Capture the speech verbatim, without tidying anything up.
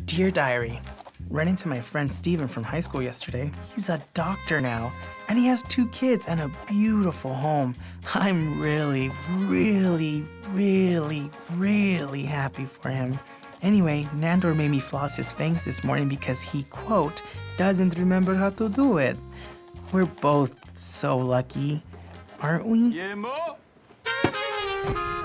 Dear Diary, ran into my friend Steven from high school yesterday. He's a doctor now, and he has two kids and a beautiful home. I'm really, really, really, really happy for him. Anyway, Nandor made me floss his fangs this morning because he, quote, doesn't remember how to do it. We're both so lucky, aren't we? Yeah, Mo?